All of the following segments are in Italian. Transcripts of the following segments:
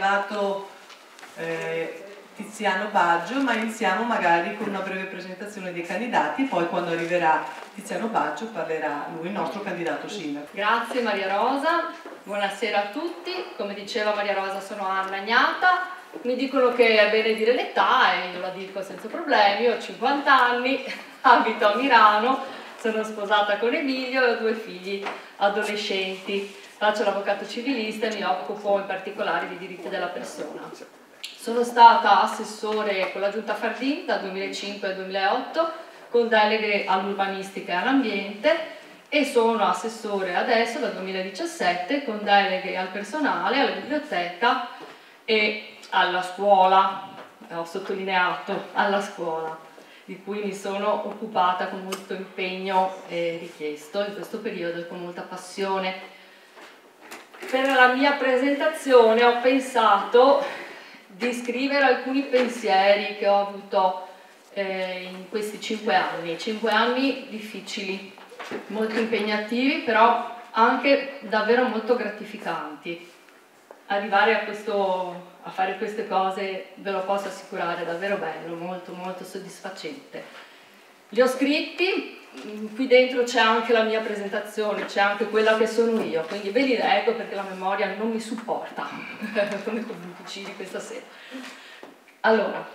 arrivato Tiziano Baggio, ma iniziamo magari con una breve presentazione dei candidati e poi quando arriverà Tiziano Baggio parlerà lui, il nostro candidato sindaco. Grazie Maria Rosa, buonasera a tutti. Come diceva Maria Rosa, sono Anna Gnata. Mi dicono che è bene dire l'età e io la dico senza problemi. Ho 50 anni, abito a Milano, sono sposata con Emilio e ho 2 figli adolescenti. Faccio l'avvocato civilista e mi occupo in particolare di diritti della persona. Sono stata assessore con la Giunta Fardin dal 2005 al 2008 con deleghe all'urbanistica e all'ambiente e sono assessore adesso dal 2017 con deleghe al personale, alla biblioteca e alla scuola, ho sottolineato alla scuola, di cui mi sono occupata con molto impegno richiesto in questo periodo e con molta passione. Per la mia presentazione ho pensato di scrivere alcuni pensieri che ho avuto in questi 5 anni difficili, molto impegnativi, però anche davvero molto gratificanti. Arrivare a fare queste cose, ve lo posso assicurare, è davvero bello, molto molto soddisfacente. Li ho scritti, qui dentro c'è anche la mia presentazione, c'è anche quella che sono io, quindi ve li leggo perché la memoria non mi supporta, come convinci questa sera. Allora,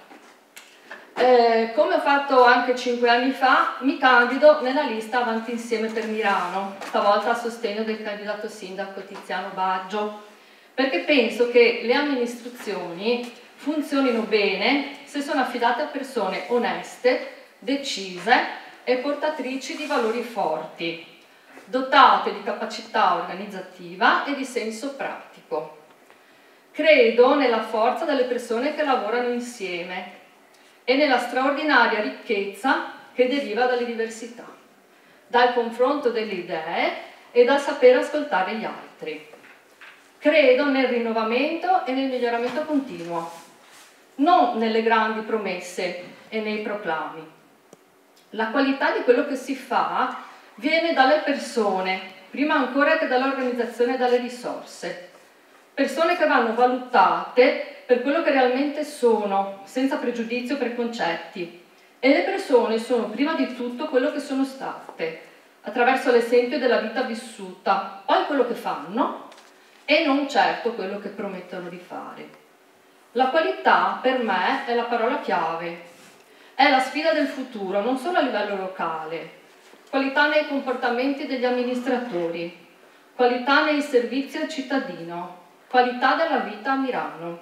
come ho fatto anche 5 anni fa, mi candido nella lista Avanti Insieme per Milano, stavolta a sostegno del candidato sindaco Tiziano Baggio, perché penso che le amministrazioni funzionino bene se sono affidate a persone oneste, decise e portatrici di valori forti, dotate di capacità organizzativa e di senso pratico. Credo nella forza delle persone che lavorano insieme e nella straordinaria ricchezza che deriva dalle diversità, dal confronto delle idee e dal sapere ascoltare gli altri. Credo nel rinnovamento e nel miglioramento continuo, non nelle grandi promesse e nei proclami. La qualità di quello che si fa viene dalle persone, prima ancora che dall'organizzazione e dalle risorse. Persone che vanno valutate per quello che realmente sono, senza pregiudizio o preconcetti. E le persone sono prima di tutto quello che sono state, attraverso l'esempio della vita vissuta, poi quello che fanno e non certo quello che promettono di fare. La qualità per me è la parola chiave. È la sfida del futuro, non solo a livello locale. Qualità nei comportamenti degli amministratori, qualità nei servizi al cittadino, qualità della vita a Milano.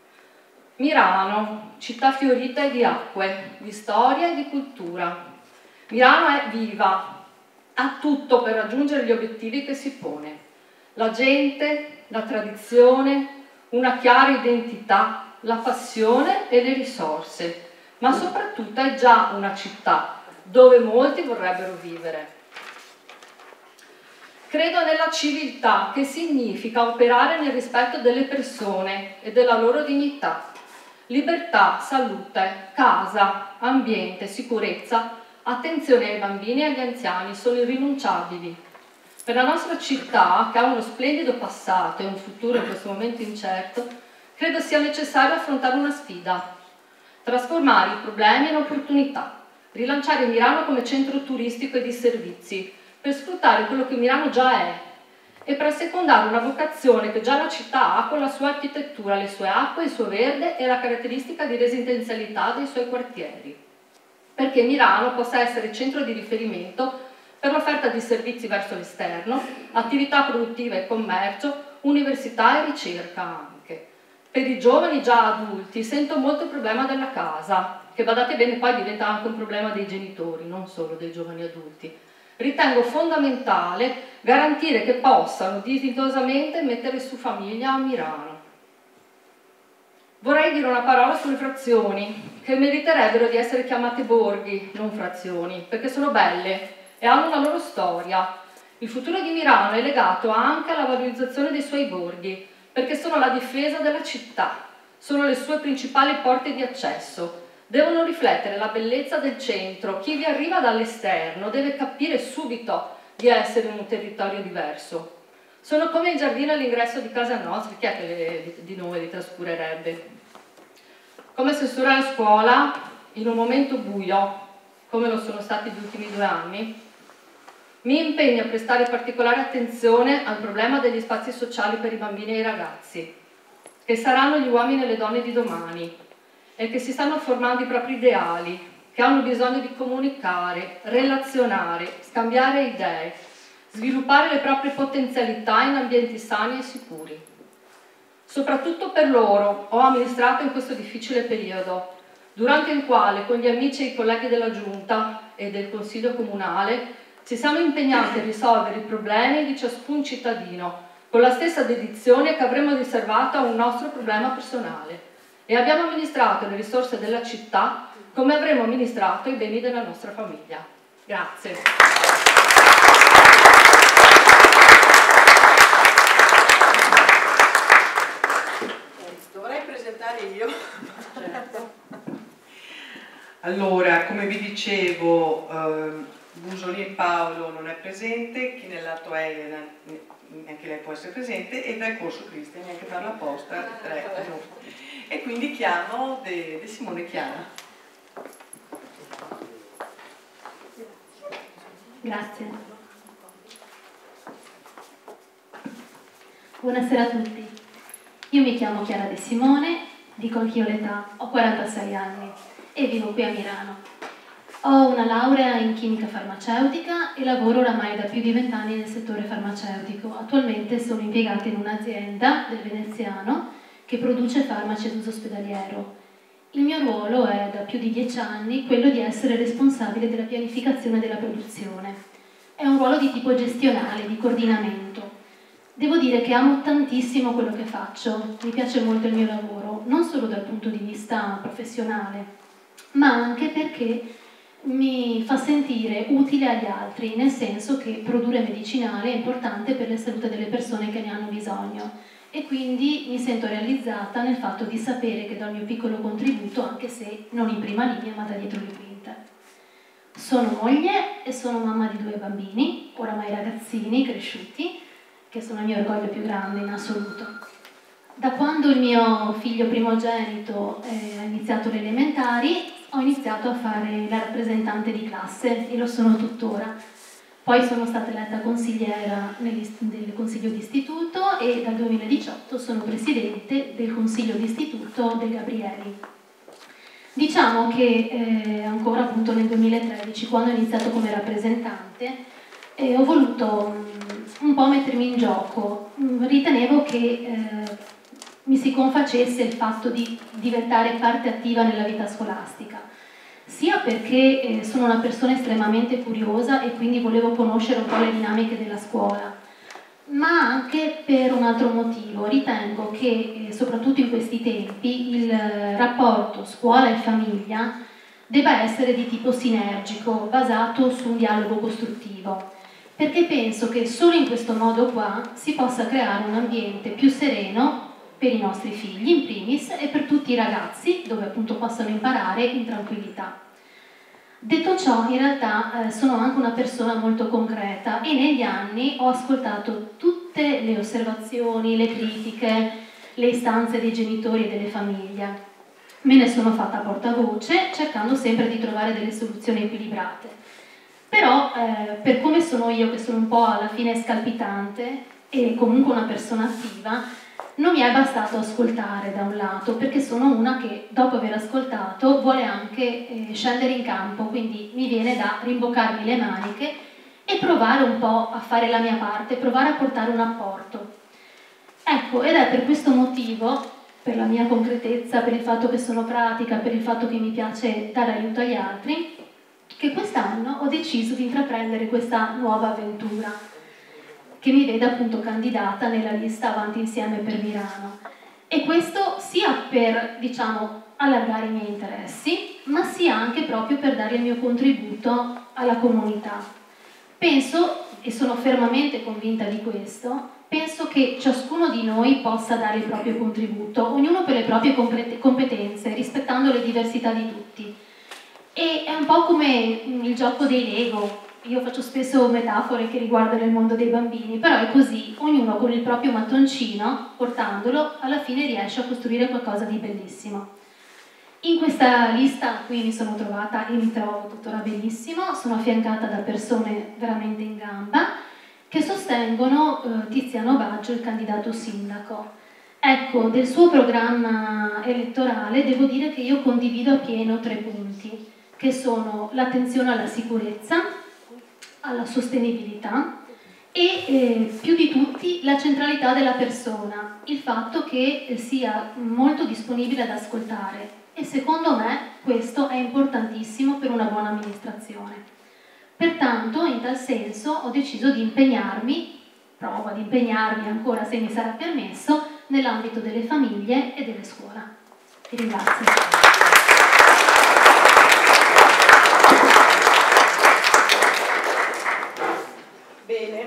Milano, città fiorita e di acque, di storia e di cultura. Milano è viva, ha tutto per raggiungere gli obiettivi che si pone. La gente, la tradizione, una chiara identità, la passione e le risorse. Ma soprattutto è già una città dove molti vorrebbero vivere. Credo nella civiltà, che significa operare nel rispetto delle persone e della loro dignità. Libertà, salute, casa, ambiente, sicurezza, attenzione ai bambini e agli anziani sono irrinunciabili. Per la nostra città, che ha uno splendido passato e un futuro in questo momento incerto, credo sia necessario affrontare una sfida. Trasformare i problemi in opportunità, rilanciare Milano come centro turistico e di servizi, per sfruttare quello che Milano già è e per assecondare una vocazione che già la città ha con la sua architettura, le sue acque, il suo verde e la caratteristica di residenzialità dei suoi quartieri. Perché Milano possa essere centro di riferimento per l'offerta di servizi verso l'esterno, attività produttiva e commercio, università e ricerca anche. Per i giovani già adulti sento molto il problema della casa, che badate bene poi diventa anche un problema dei genitori, non solo dei giovani adulti. Ritengo fondamentale garantire che possano dignitosamente mettere su famiglia a Milano. Vorrei dire una parola sulle frazioni, che meriterebbero di essere chiamate borghi, non frazioni, perché sono belle e hanno una loro storia. Il futuro di Milano è legato anche alla valorizzazione dei suoi borghi, perché sono la difesa della città, sono le sue principali porte di accesso. Devono riflettere la bellezza del centro. Chi vi arriva dall'esterno deve capire subito di essere in un territorio diverso. Sono come il giardino all'ingresso di casa nostra, chi è che di noi li trascurerebbe? Come assessore alla scuola, in un momento buio, come lo sono stati gli ultimi 2 anni, mi impegno a prestare particolare attenzione al problema degli spazi sociali per i bambini e i ragazzi, che saranno gli uomini e le donne di domani e che si stanno formando i propri ideali, che hanno bisogno di comunicare, relazionare, scambiare idee, sviluppare le proprie potenzialità in ambienti sani e sicuri. Soprattutto per loro ho amministrato in questo difficile periodo, durante il quale con gli amici e i colleghi della Giunta e del Consiglio Comunale ci siamo impegnati a risolvere i problemi di ciascun cittadino, con la stessa dedizione che avremmo riservato a un nostro problema personale, e abbiamo amministrato le risorse della città come avremmo amministrato i beni della nostra famiglia. Grazie. Dovrei presentare io. Certo. Allora, come vi dicevo, Busoli e Paolo non è presente, chi nell'atto Elena, neanche lei può essere presente, e dal corso Cristian, neanche per la posta, 3. E quindi chiamo De Simone Chiara. Grazie. Buonasera a tutti. Io mi chiamo Chiara De Simone, dico anch'io l'età, ho 46 anni e vivo qui a Milano. Ho una laurea in chimica farmaceutica e lavoro oramai da più di 20 anni nel settore farmaceutico. Attualmente sono impiegata in un'azienda del Veneziano che produce farmaci ad uso ospedaliero. Il mio ruolo è da più di 10 anni quello di essere responsabile della pianificazione della produzione. È un ruolo di tipo gestionale, di coordinamento. Devo dire che amo tantissimo quello che faccio, mi piace molto il mio lavoro, non solo dal punto di vista professionale, ma anche perché mi fa sentire utile agli altri, nel senso che produrre medicinali è importante per la salute delle persone che ne hanno bisogno e quindi mi sento realizzata nel fatto di sapere che do il mio piccolo contributo, anche se non in prima linea ma da dietro le quinte. Sono moglie e sono mamma di 2 bambini, oramai ragazzini, cresciuti, che sono il mio orgoglio più grande in assoluto. Da quando il mio figlio primogenito ha iniziato le elementari, ho iniziato a fare la rappresentante di classe e lo sono tuttora. Poi sono stata eletta consigliera del consiglio d'istituto e dal 2018 sono presidente del consiglio d'istituto del Gabrieli. Diciamo che ancora appunto nel 2013, quando ho iniziato come rappresentante, ho voluto un po' mettermi in gioco. Ritenevo che mi si confacesse il fatto di diventare parte attiva nella vita scolastica, sia perché sono una persona estremamente curiosa e quindi volevo conoscere un po' le dinamiche della scuola, ma anche per un altro motivo. Ritengo che soprattutto in questi tempi il rapporto scuola e famiglia debba essere di tipo sinergico, basato su un dialogo costruttivo, perché penso che solo in questo modo qua si possa creare un ambiente più sereno per i nostri figli in primis e per tutti i ragazzi, dove appunto possano imparare in tranquillità. Detto ciò, in realtà sono anche una persona molto concreta e negli anni ho ascoltato tutte le osservazioni, le critiche, le istanze dei genitori e delle famiglie. Me ne sono fatta portavoce, cercando sempre di trovare delle soluzioni equilibrate. Però, per come sono io, che sono un po' alla fine scalpitante e comunque una persona attiva, non mi è bastato ascoltare da un lato, perché sono una che dopo aver ascoltato vuole anche scendere in campo, quindi mi viene da rimboccarmi le maniche e provare un po' a fare la mia parte, provare a portare un apporto. Ecco, ed è per questo motivo, per la mia concretezza, per il fatto che sono pratica, per il fatto che mi piace dare aiuto agli altri, che quest'anno ho deciso di intraprendere questa nuova avventura, che mi vede appunto candidata nella lista Avanti Insieme per Milano. E questo sia per, diciamo, allargare i miei interessi, ma sia anche proprio per dare il mio contributo alla comunità. Penso, e sono fermamente convinta di questo, penso che ciascuno di noi possa dare il proprio contributo, ognuno per le proprie competenze, rispettando le diversità di tutti. E è un po' come il gioco dei Lego. io faccio spesso metafore che riguardano il mondo dei bambini, però è così, ognuno con il proprio mattoncino, portandolo, alla fine riesce a costruire qualcosa di bellissimo. In questa lista qui mi sono trovata e mi trovo tuttora benissimo, sono affiancata da persone veramente in gamba che sostengono Tiziano Baggio, il candidato sindaco. Ecco, del suo programma elettorale devo dire che io condivido appieno 3 punti, che sono l'attenzione alla sicurezza, alla sostenibilità e più di tutti la centralità della persona, il fatto che sia molto disponibile ad ascoltare e secondo me questo è importantissimo per una buona amministrazione. Pertanto, in tal senso, ho deciso di impegnarmi, provo ad impegnarmi ancora se mi sarà permesso, nell'ambito delle famiglie e delle scuole. Ti ringrazio. Bene.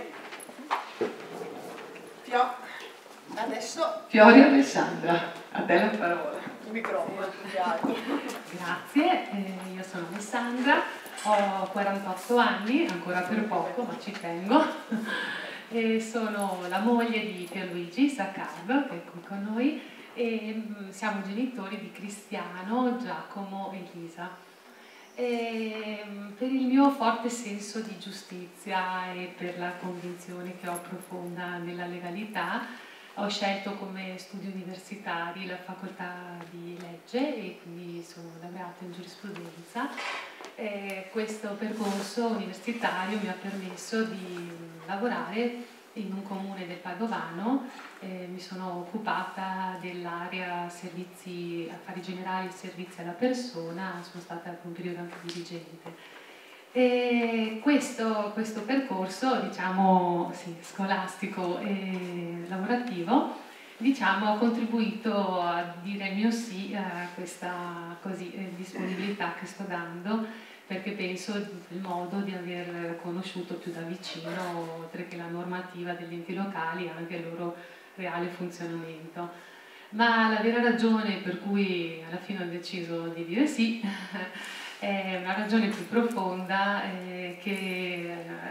Adesso Fiori Alessandra, a te la parola. Il microfono. Grazie, io sono Alessandra, ho 48 anni, ancora per poco, ma ci tengo, e sono la moglie di Pierluigi Saccardo, che è qui con noi, e siamo genitori di Cristiano, Giacomo e Elisa. E per il mio forte senso di giustizia e per la convinzione che ho profonda nella legalità, ho scelto come studi universitari la facoltà di legge e quindi sono laureata in giurisprudenza. Questo percorso universitario mi ha permesso di lavorare in un comune del Padovano, mi sono occupata dell'area servizi, affari generali e servizi alla persona, sono stata per un periodo anche dirigente. E questo percorso, diciamo, sì, scolastico e lavorativo, diciamo, ha contribuito a dire il mio sì a questa disponibilità che sto dando, perché penso del modo di aver conosciuto più da vicino, oltre che la normativa degli enti locali, anche il loro reale funzionamento. Ma la vera ragione per cui alla fine ho deciso di dire sì è una ragione più profonda che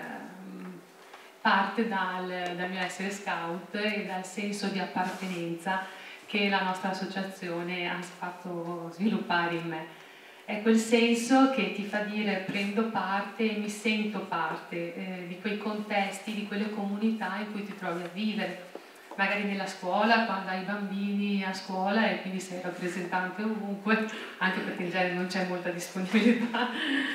parte dal mio essere scout e dal senso di appartenenza che la nostra associazione ha fatto sviluppare in me. È quel senso che ti fa dire prendo parte e mi sento parte di quei contesti, di quelle comunità in cui ti trovi a vivere. Magari nella scuola, quando hai bambini a scuola e quindi sei rappresentante ovunque, anche perché in genere non c'è molta disponibilità,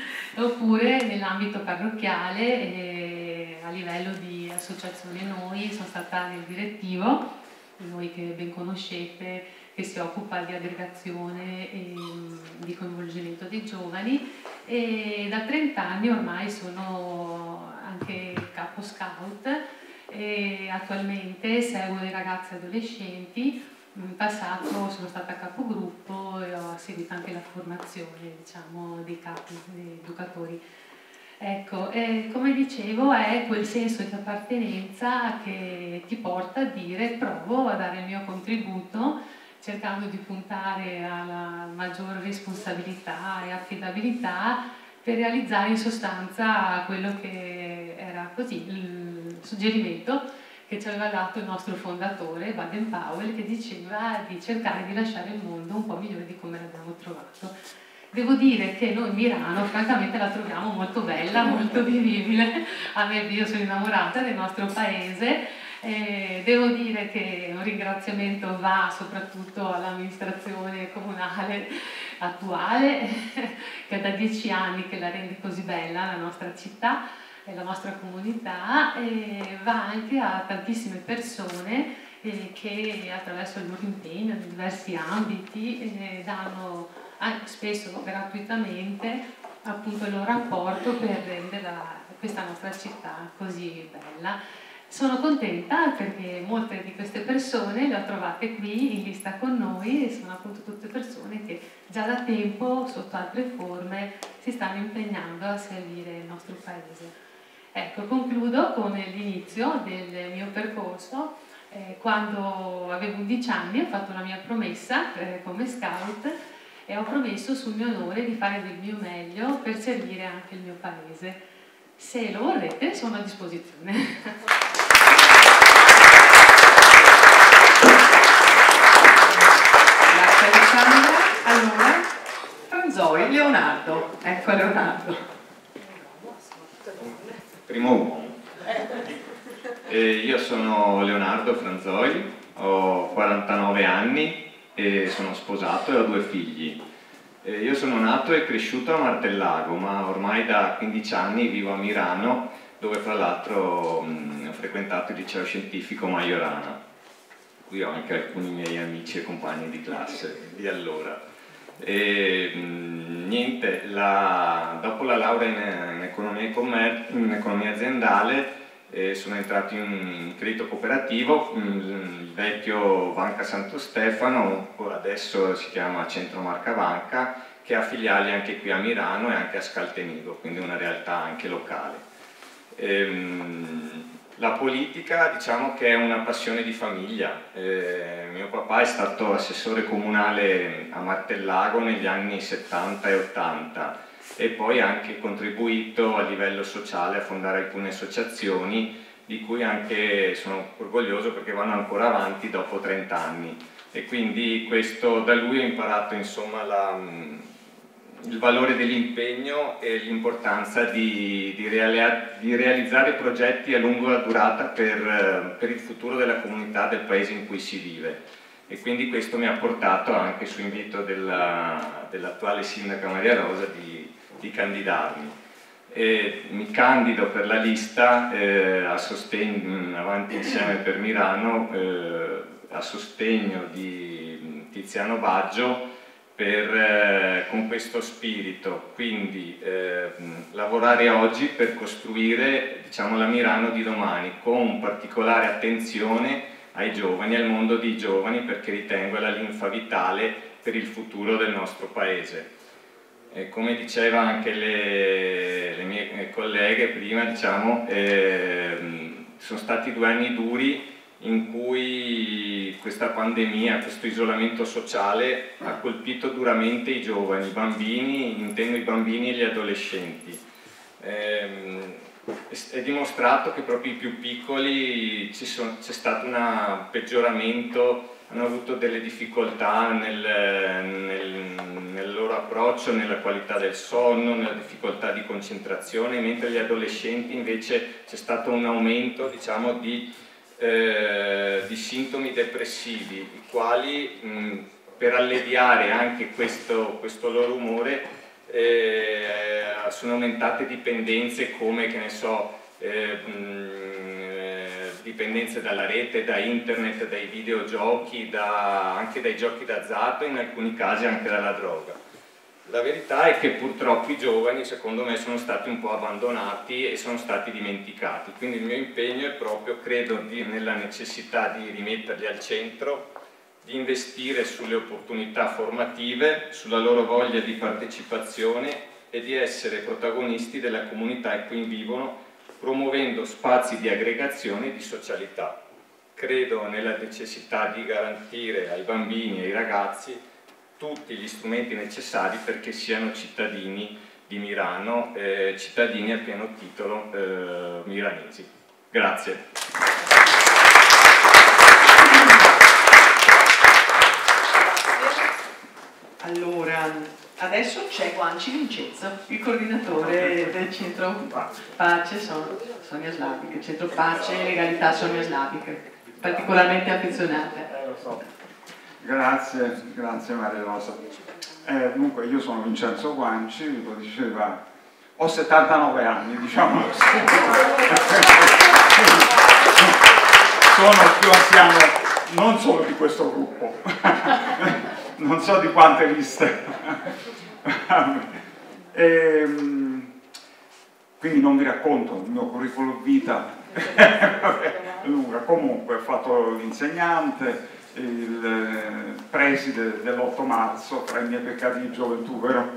oppure nell'ambito parrocchiale, a livello di associazione Noi, sono stata nel direttivo, Noi che ben conoscete, che si occupa di aggregazione e di coinvolgimento dei giovani, e da 30 anni ormai sono anche capo scout e attualmente seguo dei ragazzi e adolescenti. In passato sono stata capogruppo e ho seguito anche la formazione, diciamo, dei capi, dei educatori. Ecco, come dicevo, è quel senso di appartenenza che ti porta a dire provo a dare il mio contributo, cercando di puntare alla maggior responsabilità e affidabilità per realizzare in sostanza quello che era così il suggerimento che ci aveva dato il nostro fondatore Baden-Powell, che diceva di cercare di lasciare il mondo un po' migliore di come l'abbiamo trovato. Devo dire che noi Milano francamente la troviamo molto bella, molto vivibile. A me, io sono innamorata del nostro paese. Devo dire che un ringraziamento va soprattutto all'amministrazione comunale attuale, che è da 10 anni che la rende così bella la nostra città e la nostra comunità, e va anche a tantissime persone che attraverso il loro impegno in diversi ambiti danno spesso gratuitamente appunto il loro apporto per rendere questa nostra città così bella. Sono contenta perché molte di queste persone le ho trovate qui in lista con noi e sono appunto tutte persone che già da tempo sotto altre forme si stanno impegnando a servire il nostro paese. Ecco, concludo con l'inizio del mio percorso. Quando avevo 11 anni ho fatto la mia promessa come scout e ho promesso sul mio onore di fare del mio meglio per servire anche il mio paese. Se lo vorrete sono a disposizione. Grazie Alessandra. Allora, Franzoi, Leonardo. Ecco Leonardo. Primo uomo. Io sono Leonardo Franzoi, ho 49 anni e sono sposato e ho 2 figli. Io sono nato e cresciuto a Martellago, ma ormai da 15 anni vivo a Mirano, dove fra l'altro ho frequentato il liceo scientifico Majorana. Qui ho anche alcuni miei amici e compagni di classe di allora. Niente, dopo la laurea in economia aziendale sono entrato in credito cooperativo, il vecchio Banca Santo Stefano, adesso si chiama Centro Marca Banca, che ha filiali anche qui a Mirano e anche a Scaltenigo, quindi una realtà anche locale. La politica, diciamo che è una passione di famiglia. Mio papà è stato assessore comunale a Martellago negli anni 70 e 80 e poi ha anche contribuito a livello sociale a fondare alcune associazioni di cui anche sono orgoglioso perché vanno ancora avanti dopo 30 anni e quindi questo da lui ho imparato insomma il valore dell'impegno e l'importanza di realizzare progetti a lunga durata per il futuro della comunità del paese in cui si vive e quindi questo mi ha portato anche su invito dell'attuale sindaca Maria Rosa di candidarmi. Mi candido per la lista a sostegno Avanti Insieme per Mirano a sostegno di Tiziano Baggio con questo spirito, quindi lavorare oggi per costruire diciamo, la Mirano di domani con particolare attenzione ai giovani, al mondo dei giovani perché ritengo la linfa vitale per il futuro del nostro paese. Come diceva anche le mie colleghe prima, diciamo, sono stati 2 anni duri in cui questa pandemia, questo isolamento sociale ha colpito duramente i giovani, i bambini, intendo i bambini e gli adolescenti. È dimostrato che proprio i più piccoli c'è stato un peggioramento, hanno avuto delle difficoltà nel loro approccio, nella qualità del sonno, nella difficoltà di concentrazione, mentre gli adolescenti invece c'è stato un aumento diciamo, di sintomi depressivi, i quali per alleviare anche questo loro umore sono aumentate dipendenze come, che ne so, dipendenze dalla rete, da internet, dai videogiochi, anche dai giochi d'azzardo e in alcuni casi anche dalla droga. La verità è che purtroppo i giovani, secondo me, sono stati un po' abbandonati e sono stati dimenticati, quindi il mio impegno è proprio, credo, nella necessità di rimetterli al centro, di investire sulle opportunità formative, sulla loro voglia di partecipazione e di essere protagonisti della comunità in cui vivono, promuovendo spazi di aggregazione e di socialità. Credo nella necessità di garantire ai bambini e ai ragazzi tutti gli strumenti necessari perché siano cittadini di Mirano, cittadini a pieno titolo milanesi. Grazie. Allora, adesso c'è Guanci Vincenzo, il coordinatore del Centro Pace Sonia Slavic, Centro Pace e Legalità Sonia Slavic, particolarmente affezionata. Lo so. Grazie Maria Rosa. Dunque io sono Vincenzo Guanci, lo diceva, ho 79 anni, diciamo così. Sono il più anziano non solo di questo gruppo, non so di quante liste. Quindi non vi racconto il mio curriculum vita, lunga. Comunque ho fatto l'insegnante, il preside dell'8 marzo, tra i miei peccati di gioventù, vero?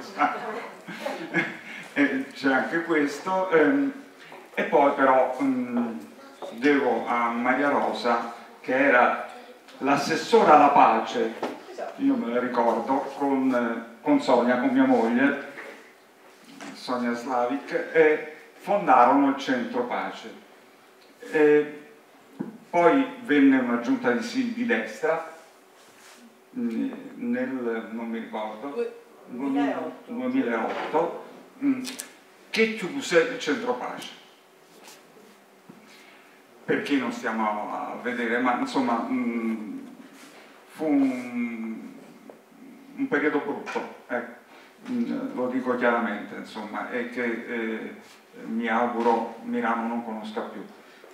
C'è anche questo. E poi però devo a Maria Rosa, che era l'assessora alla pace, io me la ricordo, con Sonia, con mia moglie, Sonia Slavic, fondarono il Centro Pace. Poi venne una giunta di destra nel, non mi ricordo, 2008 che chiuse il Centro Pace. Perché non stiamo a vedere, ma insomma fu un periodo brutto, lo dico chiaramente, insomma, e che mi auguro Milano non conosca più.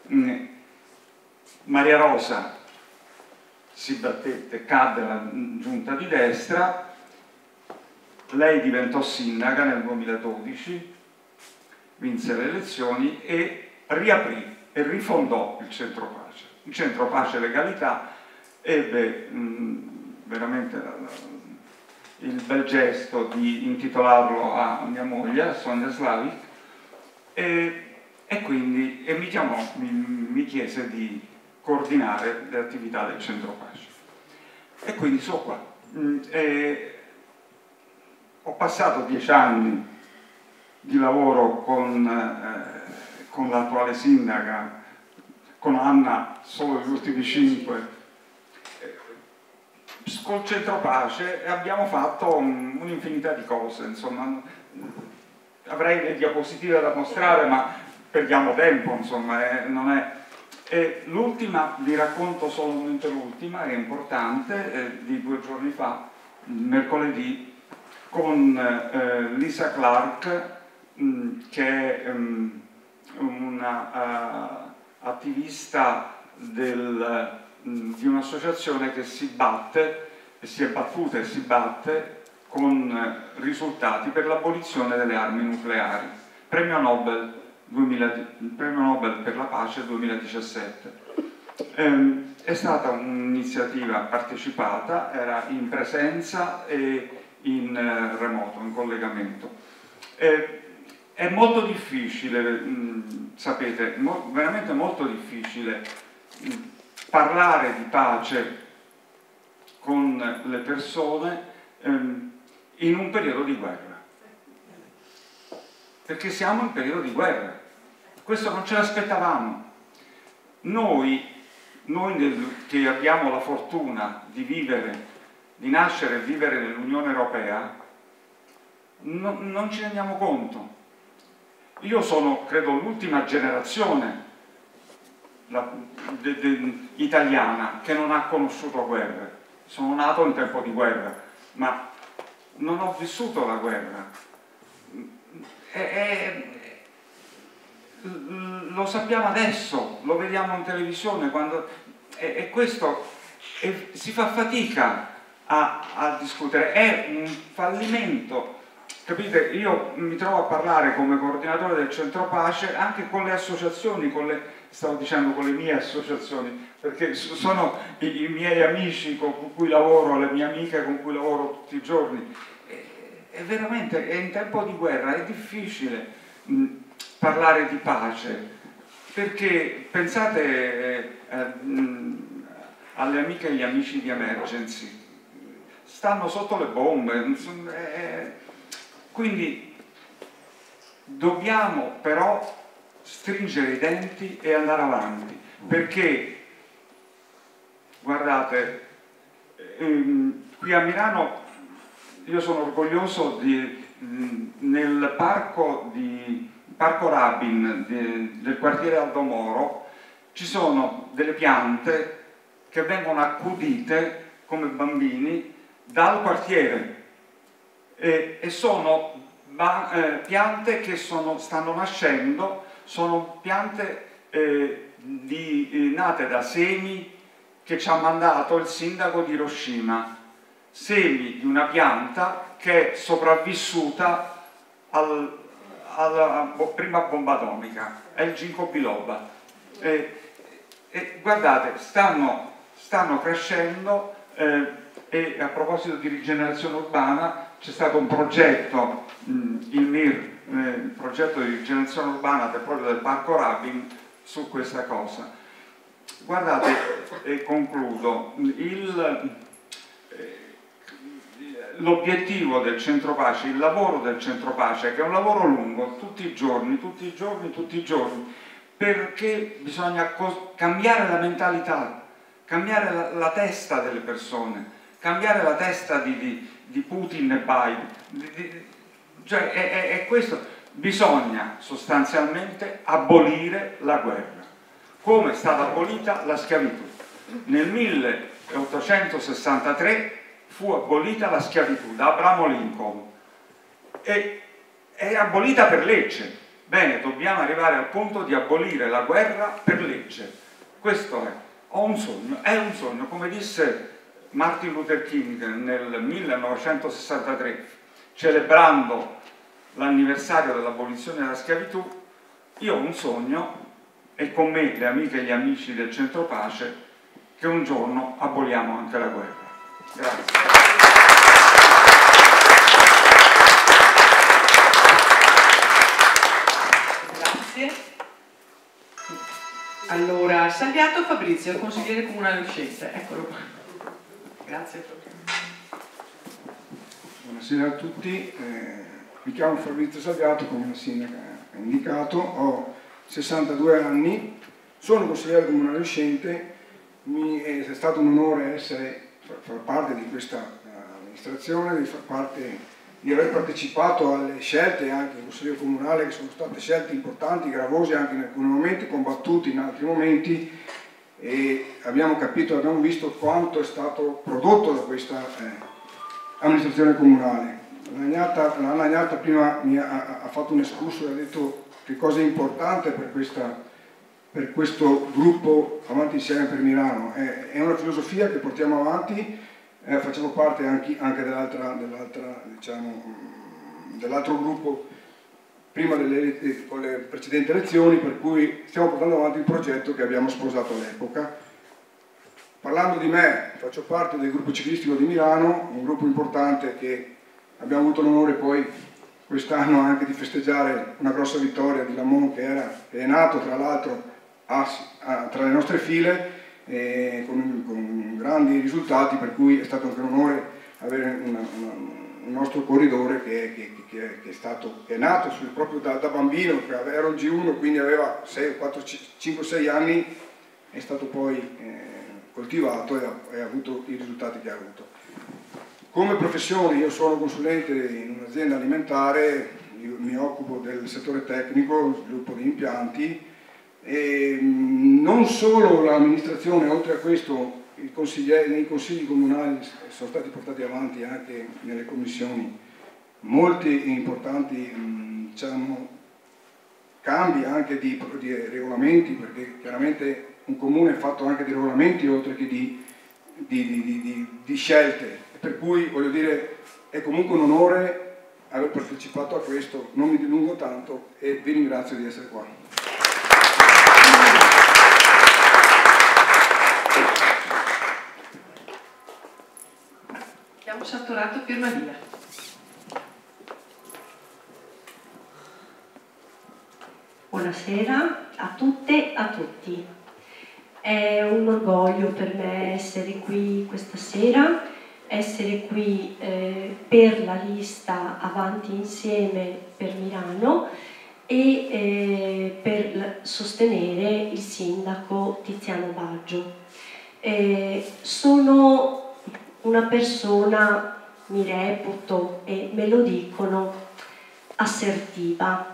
Maria Rosa si battette, cadde la giunta di destra, lei diventò sindaca nel 2012, vinse le elezioni e riaprì e rifondò il Centro Pace. Il Centro Pace e Legalità ebbe veramente il bel gesto di intitolarlo a mia moglie, a Sonia Slavic, e quindi mi chiese di coordinare le attività del Centro Pace. E quindi sono qua. Ho passato 10 anni di lavoro con l'attuale sindaca, con Anna solo gli ultimi 5, col Centro Pace, e abbiamo fatto un'infinità di cose, insomma. Avrei le diapositive da mostrare, ma perdiamo tempo, insomma, non è... l'ultima, vi racconto solamente l'ultima, è importante, di 2 giorni fa, mercoledì, con Lisa Clark, che è una attivista di un'associazione che si batte, e si è battuta e si batte con risultati per l'abolizione delle armi nucleari. Premio Nobel per la pace 2017. È stata un'iniziativa partecipata, era in presenza e in remoto, in collegamento. È molto difficile, sapete, veramente molto difficile parlare di pace con le persone in un periodo di guerra, perché siamo in periodo di guerra. Questo non ce l'aspettavamo. Noi che abbiamo la fortuna di vivere, di nascere e vivere nell'Unione Europea, non ci rendiamo conto. Io sono, credo, l'ultima generazione italiana che non ha conosciuto guerre. Sono nato in tempo di guerra, ma non ho vissuto la guerra. Lo sappiamo adesso, lo vediamo in televisione, e questo si fa fatica a discutere. È un fallimento. Capite? Io mi trovo a parlare come coordinatore del Centro Pace anche con le associazioni, stavo dicendo con le mie associazioni, perché sono i miei amici con cui lavoro, le mie amiche con cui lavoro tutti i giorni. È veramente, è in tempo di guerra, è difficile parlare di pace, perché pensate alle amiche e agli amici di Emergency, stanno sotto le bombe, quindi dobbiamo però stringere i denti e andare avanti, perché guardate, qui a Milano io sono orgoglioso nel parco Rabin del quartiere Aldo Moro ci sono delle piante che vengono accudite come bambini dal quartiere, e sono piante che stanno nascendo, sono piante nate da semi che ci ha mandato il sindaco di Hiroshima, semi di una pianta che è sopravvissuta alla prima bomba atomica, è il ginkgo biloba. Guardate, stanno crescendo, e a proposito di rigenerazione urbana c'è stato un progetto, il MIR, il progetto di rigenerazione urbana proprio del Parco Rabin, su questa cosa. Guardate, e concludo, l'obiettivo del centro pace, il lavoro del centro pace, che è un lavoro lungo, tutti i giorni, perché bisogna cambiare la mentalità, cambiare la testa delle persone, cambiare la testa di Putin e Biden. Cioè è questo. Bisogna sostanzialmente abolire la guerra, come è stata abolita la schiavitù. Nel 1863 fu abolita la schiavitù da Abramo Lincoln e è abolita per legge. Bene, dobbiamo arrivare al punto di abolire la guerra per legge. Questo è. Ho un sogno, è un sogno, come disse Martin Luther King nel 1963, celebrando l'anniversario dell'abolizione della schiavitù. Io ho un sogno, e con me le amiche e gli amici del Centro Pace, che un giorno aboliamo anche la guerra. Grazie. Grazie. Allora, Salviato Fabrizio, consigliere comunale uscente. Eccolo qua. Grazie. Buonasera a tutti. Mi chiamo Fabrizio Salviato, come la sindaca ha indicato, ho 62 anni, sono consigliere comunale uscente, è stato un onore far parte di questa amministrazione, di aver partecipato alle scelte anche del Consiglio Comunale, che sono state scelte importanti, gravose anche in alcuni momenti, combattute in altri momenti, e abbiamo visto quanto è stato prodotto da questa amministrazione comunale. Anna Agnata prima ha fatto un escurso e ha detto che cosa è importante per questo gruppo Avanti Insieme per Milano. È una filosofia che portiamo avanti, facciamo parte anche dell'altro gruppo prima con le precedenti elezioni, per cui stiamo portando avanti il progetto che abbiamo sposato all'epoca. Parlando di me, faccio parte del gruppo ciclistico di Milano, un gruppo importante che abbiamo avuto l'onore poi quest'anno anche di festeggiare una grossa vittoria di Lamont, che è nato tra l'altro tra le nostre file con grandi risultati, per cui è stato anche un onore avere un nostro corridore che è nato proprio da bambino, era un G1, quindi aveva 5-6 anni, è stato poi coltivato e ha avuto i risultati che ha avuto. Come professione io sono consulente in un'azienda alimentare, mi occupo del settore tecnico, sviluppo di impianti, e non solo l'amministrazione, oltre a questo nei consigli comunali sono stati portati avanti anche nelle commissioni molti importanti cambi anche di regolamenti, perché chiaramente un comune è fatto anche di regolamenti oltre che di scelte. Per cui, voglio dire, è comunque un onore aver partecipato a questo, non mi dilungo tanto e vi ringrazio di essere qua. Chiamo Sartorato Firmania. Buonasera a tutte e a tutti. È un orgoglio per me essere qui questa sera, essere qui per la lista Avanti Insieme per Milano e per sostenere il sindaco Tiziano Baggio. Sono una persona, mi reputo e me lo dicono, assertiva.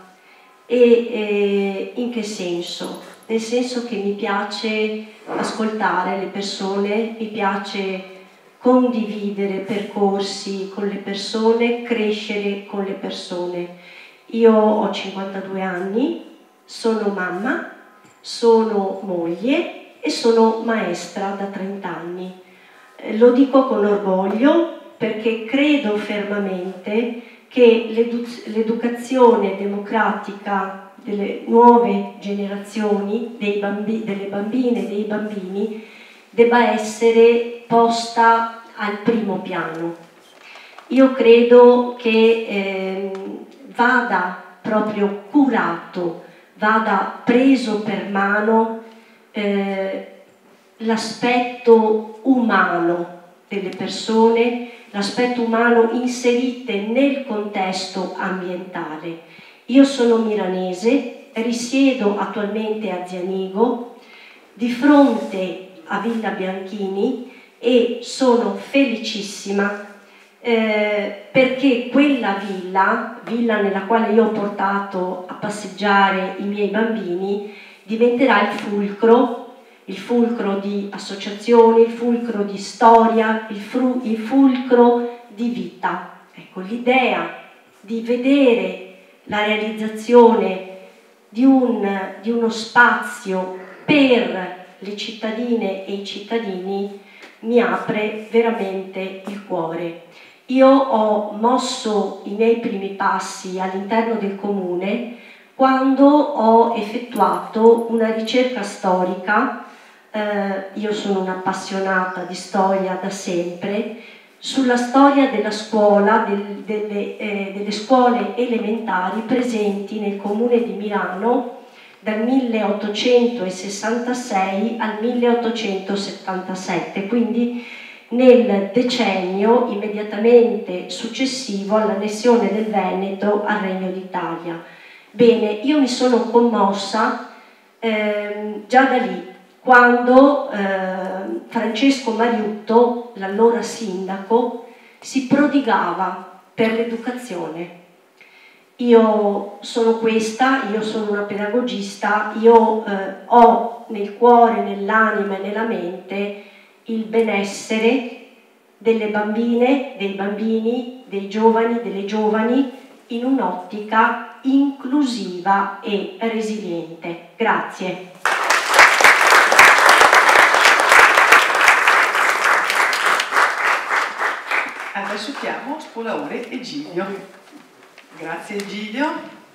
E in che senso? Nel senso che mi piace ascoltare le persone, mi piace condividere percorsi con le persone, crescere con le persone. Io ho 52 anni, sono mamma, sono moglie e sono maestra da 30 anni. Lo dico con orgoglio perché credo fermamente che l'educazione democratica delle nuove generazioni, delle bambine e dei bambini, debba essere posta al primo piano. Io credo che vada proprio curato, vada preso per mano l'aspetto umano delle persone, l'aspetto umano inserite nel contesto ambientale. Io sono milanese, risiedo attualmente a Zianigo, di fronte a Villa Bianchini, e sono felicissima perché quella villa nella quale io ho portato a passeggiare i miei bambini, diventerà il fulcro di associazioni, il fulcro di storia, il fulcro di vita. Ecco, l'idea di vedere la realizzazione di uno spazio per le cittadine e i cittadini mi apre veramente il cuore. Io ho mosso i miei primi passi all'interno del comune quando ho effettuato una ricerca storica. Io sono un'appassionata di storia da sempre, sulla storia della scuola, delle scuole elementari presenti nel comune di Milano dal 1866 al 1877, quindi nel decennio immediatamente successivo all'annessione del Veneto al Regno d'Italia. Bene, io mi sono commossa già da lì, quando Francesco Mariutto, l'allora sindaco, si prodigava per l'educazione. Io sono questa, io sono una pedagogista, io ho nel cuore, nell'anima e nella mente il benessere delle bambine, dei bambini, dei giovani, delle giovani, in un'ottica inclusiva e resiliente. Grazie. Adesso chiamo Spolaore Egidio. Grazie Egidio.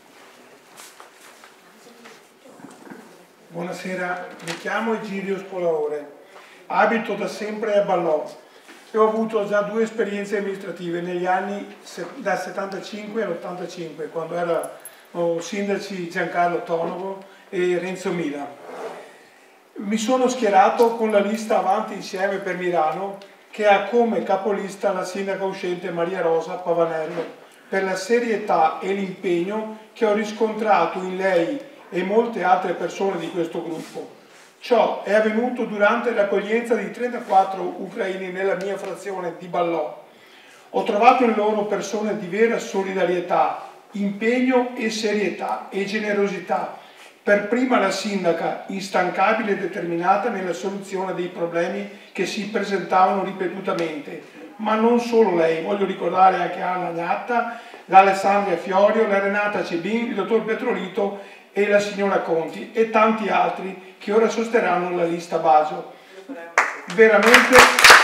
Buonasera, mi chiamo Egidio Spolaore, abito da sempre a Ballò e ho avuto già 2 esperienze amministrative negli anni dal 75 all'85, quando erano sindaci Giancarlo Tonovo e Renzo Mila. Mi sono schierato con la lista Avanti Insieme per Milano, che ha come capolista la sindaca uscente Maria Rosa Pavanello, per la serietà e l'impegno che ho riscontrato in lei e molte altre persone di questo gruppo. Ciò è avvenuto durante l'accoglienza di 34 ucraini nella mia frazione di Ballò. Ho trovato in loro persone di vera solidarietà, impegno e serietà e generosità. Per prima la sindaca, instancabile e determinata nella soluzione dei problemi che si presentavano ripetutamente. Ma non solo lei, voglio ricordare anche Anna Gnatta, l'Alessandria Fiorio, la Renata Cebin, il dottor Petrolito e la signora Conti e tanti altri che ora sosterranno la lista Baso. Veramente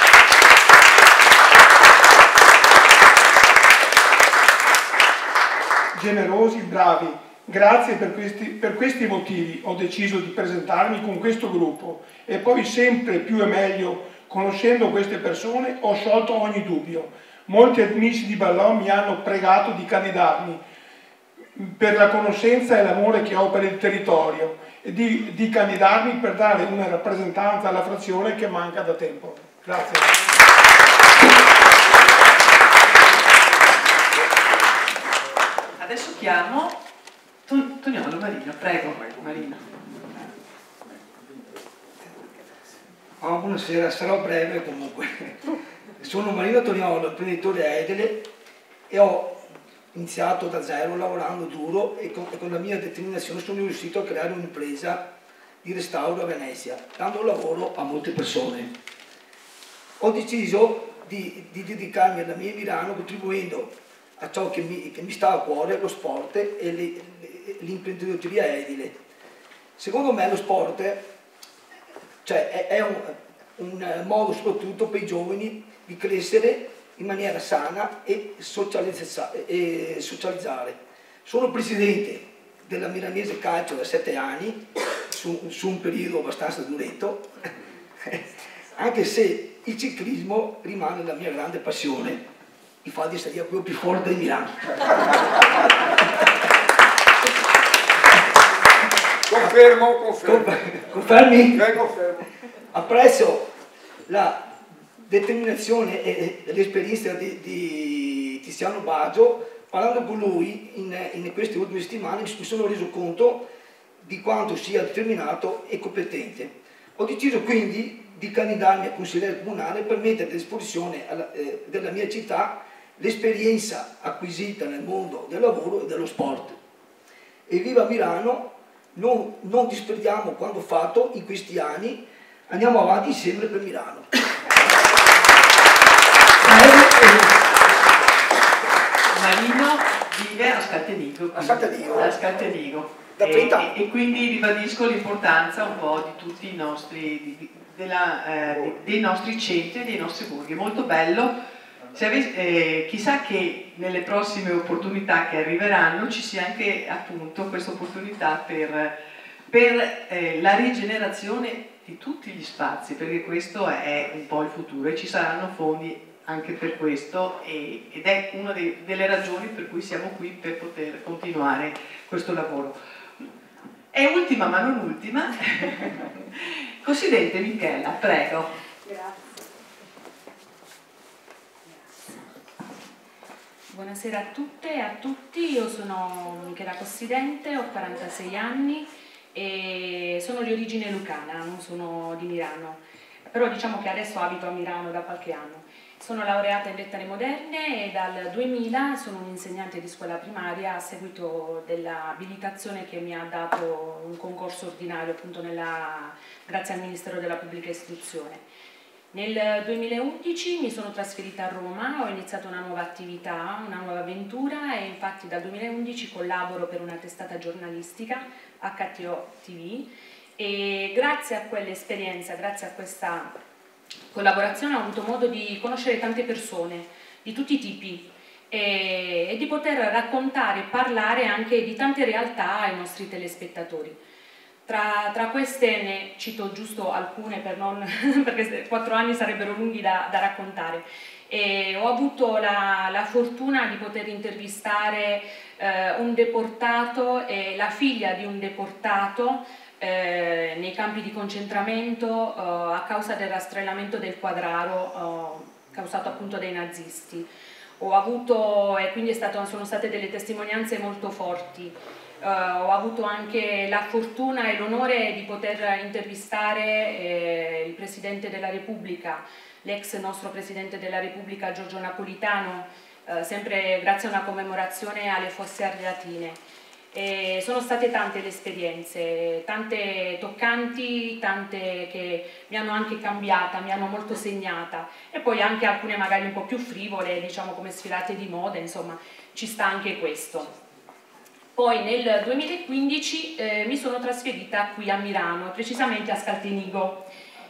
generosi, bravi. Grazie per questi motivi ho deciso di presentarmi con questo gruppo e poi sempre più e meglio conoscendo queste persone ho sciolto ogni dubbio. Molti amici di Ballò mi hanno pregato di candidarmi per la conoscenza e l'amore che ho per il territorio e di candidarmi per dare una rappresentanza alla frazione che manca da tempo. Grazie. Adesso chiamo Toniolo Marino. Prego, Marino. Oh, buonasera, sarò breve comunque. Sono Marino Toniolo, imprenditore edile e ho iniziato da zero lavorando duro e con la mia determinazione sono riuscito a creare un'impresa di restauro a Venezia, dando lavoro a molte persone. Ho deciso di dedicarmi alla mia Milano contribuendo a ciò che mi sta a cuore, lo sport e l'imprenditoria edile. Secondo me lo sport è un modo soprattutto per i giovani di crescere in maniera sana e socializzare. Sono presidente della Milanese Calcio da 7 anni, su un periodo abbastanza duretto, anche se il ciclismo rimane la mia grande passione. Infatti sarebbe quello più forte di Milano. Confermo. Confermi? Confermo. Apprezzo la determinazione e l'esperienza di Tiziano Baggio. Parlando con lui in queste ultime settimane mi sono reso conto di quanto sia determinato e competente. Ho deciso quindi di candidarmi a consigliere comunale per mettere a disposizione della mia città l'esperienza acquisita nel mondo del lavoro e dello sport. E viva Mirano, non disperdiamo quanto fatto in questi anni, andiamo avanti insieme per Mirano. Marino vive a Scaltenigo. A Scaltenigo. E quindi ribadisco l'importanza un po' di tutti i nostri, dei nostri centri e dei nostri borghi. Molto bello. Chissà che nelle prossime opportunità che arriveranno ci sia anche appunto questa opportunità per la rigenerazione di tutti gli spazi, perché questo è un po' il futuro e ci saranno fondi anche per questo ed è una delle ragioni per cui siamo qui, per poter continuare questo lavoro. E ultima ma non ultima, Consigliere Michela, prego. Grazie. Buonasera a tutte e a tutti, io sono Michela Cossidente, ho 46 anni e sono di origine lucana, non sono di Milano, però diciamo che adesso abito a Milano da qualche anno. Sono laureata in lettere moderne e dal 2000 sono un'insegnante di scuola primaria a seguito dell'abilitazione che mi ha dato un concorso ordinario appunto grazie al Ministero della Pubblica Istruzione. Nel 2011 mi sono trasferita a Roma, ho iniziato una nuova attività, una nuova avventura e infatti dal 2011 collaboro per una testata giornalistica, HTO TV, e grazie a quell'esperienza, grazie a questa collaborazione ho avuto modo di conoscere tante persone di tutti i tipi e di poter raccontare e parlare anche di tante realtà ai nostri telespettatori. Tra queste ne cito giusto alcune perché 4 anni sarebbero lunghi da raccontare. E ho avuto la fortuna di poter intervistare un deportato e la figlia di un deportato nei campi di concentramento a causa del rastrellamento del Quadraro causato appunto dai nazisti. Ho avuto, e quindi sono state delle testimonianze molto forti. Ho avuto anche la fortuna e l'onore di poter intervistare il Presidente della Repubblica, l'ex nostro Presidente della Repubblica Giorgio Napolitano, sempre grazie a una commemorazione alle Fosse Ardeatine. E sono state tante le esperienze, tante toccanti, tante che mi hanno anche cambiata, mi hanno molto segnata e poi anche alcune magari un po' più frivole, diciamo come sfilate di moda, insomma ci sta anche questo. Poi nel 2015 mi sono trasferita qui a Milano, precisamente a Scaltenigo,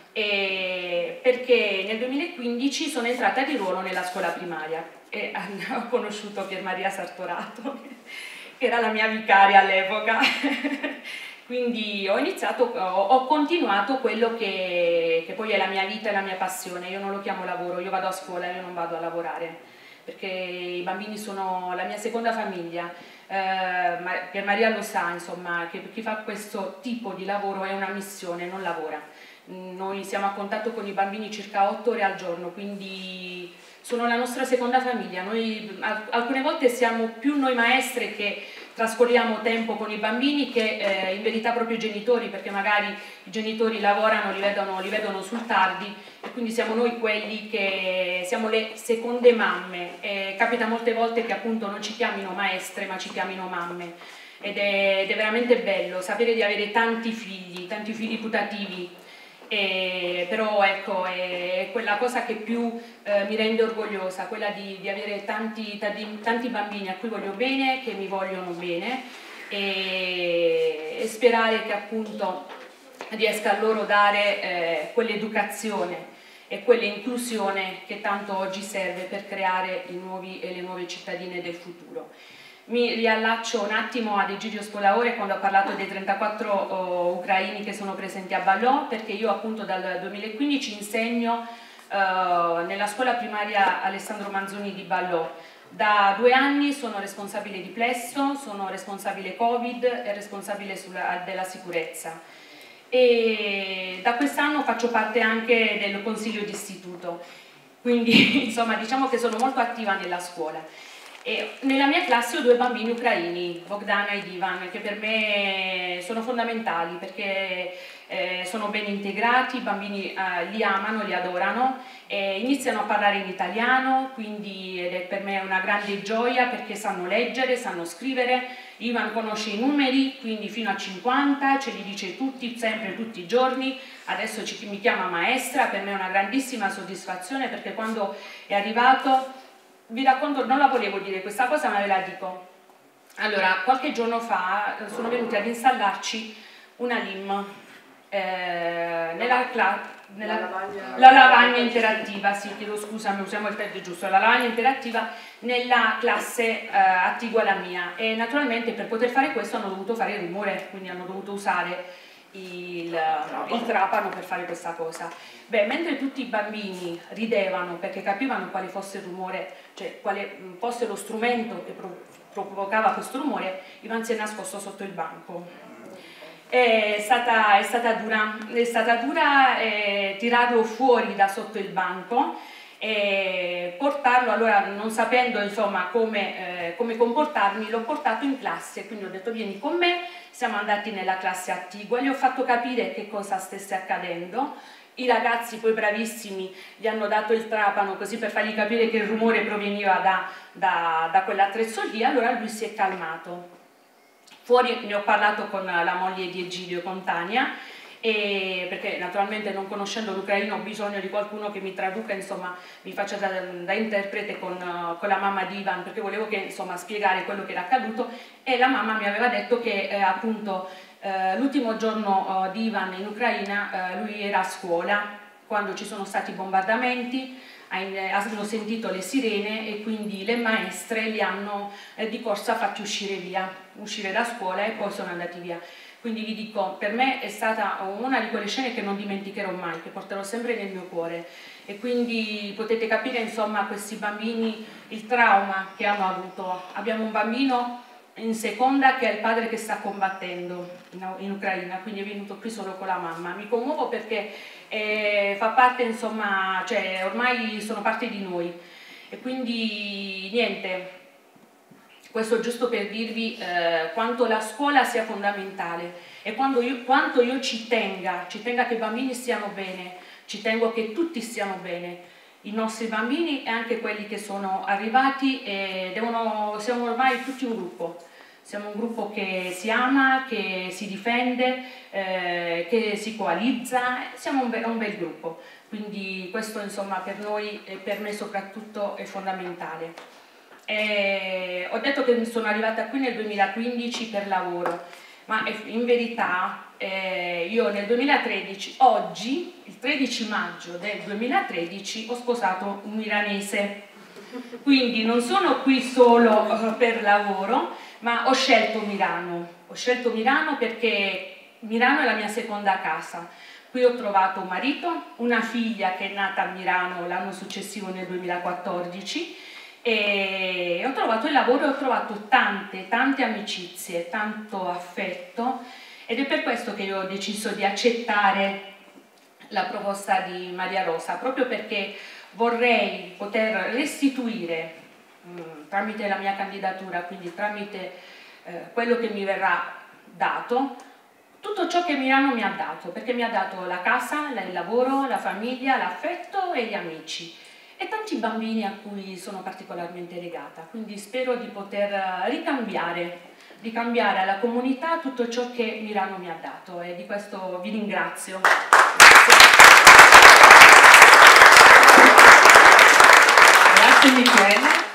perché nel 2015 sono entrata di ruolo nella scuola primaria e ho conosciuto Pier Maria Sartorato, che era la mia vicaria all'epoca. Quindi ho continuato quello che poi è la mia vita e la mia passione. Io non lo chiamo lavoro, io vado a scuola, io non vado a lavorare, perché i bambini sono la mia seconda famiglia. Pier Maria lo sa, insomma, che chi fa questo tipo di lavoro è una missione, non lavora. Noi siamo a contatto con i bambini circa 8 ore al giorno, quindi sono la nostra seconda famiglia. Noi alcune volte siamo più noi maestre che trascorriamo tempo con i bambini che in verità proprio i genitori, perché magari i genitori lavorano, li vedono sul tardi e quindi siamo noi quelli che siamo le seconde mamme. Capita molte volte che appunto non ci chiamino maestre ma ci chiamino mamme ed è veramente bello sapere di avere tanti figli putativi. Però ecco, è quella cosa che più mi rende orgogliosa, quella di avere tanti bambini a cui voglio bene, che mi vogliono bene e sperare che appunto riesca a loro dare quell'educazione e quell'inclusione che tanto oggi serve per creare i nuovi e le nuove cittadine del futuro. Mi riallaccio un attimo ad Egidio Spolaore quando ha parlato dei 34 ucraini che sono presenti a Ballò, perché io appunto dal 2015 insegno nella scuola primaria Alessandro Manzoni di Ballò. Da 2 anni sono responsabile di Plesso, sono responsabile Covid e responsabile della sicurezza. E da quest'anno faccio parte anche del consiglio d'istituto. quindi insomma diciamo che sono molto attiva nella scuola. E nella mia classe ho 2 bambini ucraini, Bogdana ed Ivan, che per me sono fondamentali perché sono ben integrati, i bambini li amano, li adorano, iniziano a parlare in italiano, quindi ed è per me una grande gioia perché sanno leggere, sanno scrivere. Ivan conosce i numeri, quindi fino a 50, ce li dice tutti, sempre, tutti i giorni. Adesso mi chiama maestra, per me è una grandissima soddisfazione perché quando è arrivato, vi racconto, non la volevo dire questa cosa ma ve la dico. Allora, qualche giorno fa sono venuti ad installarci una LIM, la lavagna interattiva, sì, chiedo scusa, usiamo il termine giusto, la lavagna interattiva nella classe attigua alla mia, e naturalmente per poter fare questo hanno dovuto fare rumore, quindi hanno dovuto usare il trapano per fare questa cosa. Beh, mentre tutti i bambini ridevano perché capivano quale fosse il rumore, cioè quale fosse lo strumento che provocava questo rumore, Ivan si è nascosto sotto il banco. È stata dura tirarlo fuori da sotto il banco e portarlo, allora non sapendo insomma come comportarmi, l'ho portato in classe, quindi ho detto vieni con me, siamo andati nella classe attigua, gli ho fatto capire che cosa stesse accadendo. I ragazzi poi bravissimi gli hanno dato il trapano così per fargli capire che il rumore proveniva da quell'attrezzo lì, allora lui si è calmato. Fuori ne ho parlato con la moglie di Egidio, con Tania, perché naturalmente non conoscendo l'ucraino ho bisogno di qualcuno che mi traduca, insomma mi faccia da interprete con la mamma di Ivan, perché volevo che insomma spiegare quello che era accaduto, e la mamma mi aveva detto che appunto l'ultimo giorno di Ivan in Ucraina lui era a scuola quando ci sono stati bombardamenti, hanno sentito le sirene e quindi le maestre li hanno di corsa fatti uscire da scuola e poi sono andati via. Quindi vi dico, per me è stata una di quelle scene che non dimenticherò mai, che porterò sempre nel mio cuore, e quindi potete capire insomma questi bambini il trauma che hanno avuto. Abbiamo un bambino in seconda che è il padre che sta combattendo in Ucraina, quindi è venuto qui solo con la mamma. Mi commuovo perché fa parte, insomma, cioè ormai sono parte di noi, e quindi niente, questo giusto per dirvi quanto la scuola sia fondamentale e quanto io ci tenga che i bambini stiano bene, ci tengo che tutti stiano bene, i nostri bambini e anche quelli che sono arrivati, siamo ormai tutti un gruppo. Siamo un gruppo che si ama, che si difende, che si coalizza, siamo un bel gruppo, quindi questo insomma per noi e per me soprattutto è fondamentale. Ho detto che sono arrivata qui nel 2015 per lavoro, ma in verità io nel 2013, oggi, il 13 maggio del 2013, ho sposato un milanese, quindi non sono qui solo per lavoro, ma ho scelto Milano perché Milano è la mia seconda casa. Qui ho trovato un marito, una figlia che è nata a Milano l'anno successivo nel 2014, e ho trovato il lavoro e ho trovato tante amicizie, tanto affetto, ed è per questo che io ho deciso di accettare la proposta di Maria Rosa, proprio perché vorrei poter restituire tramite la mia candidatura, quindi tramite quello che mi verrà dato, tutto ciò che Milano mi ha dato, perché mi ha dato la casa, il lavoro, la famiglia, l'affetto e gli amici e tanti bambini a cui sono particolarmente legata, quindi spero di poter ricambiare alla comunità tutto ciò che Milano mi ha dato, e di questo vi ringrazio. Grazie Michele.